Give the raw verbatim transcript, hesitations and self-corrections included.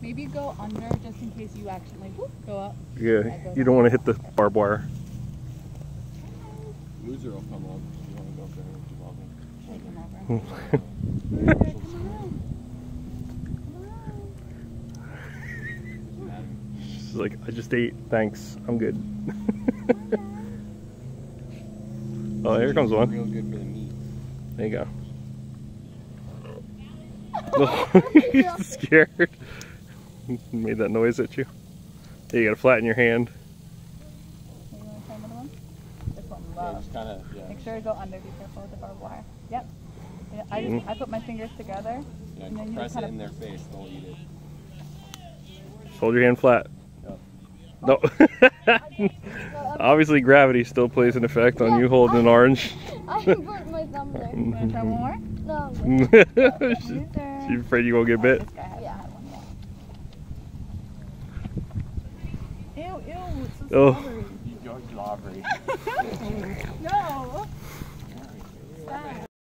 Maybe go under just in case you accidentally whoop, go up. Yeah, you don't want to hit the barbed wire. Loser will come up. You want to go up there and do Take him over. Loser, come on. She's like, I just ate. Thanks. I'm good. Oh, here comes one. Real good for the meat. There you go. He's scared. Made that noise at you. Yeah, you gotta flatten your hand. You want to try another one? This one Yeah, loves. just kind of, yeah. Make sure to go under. Be careful with the barbed wire. Yep. Yeah, I just Mm-hmm. I put my fingers together. Yeah, And then you press just it kind in of- their face, they'll eat it. Just hold your hand flat. Yep. No. Obviously gravity still plays an effect on you holding an orange. I put my thumb there. You want to try one more? No. She- She's afraid you won't get bit. This guy hasn't Yeah. had one yet. Ew, ew, it's so Oh. slobbery. You go slobbery.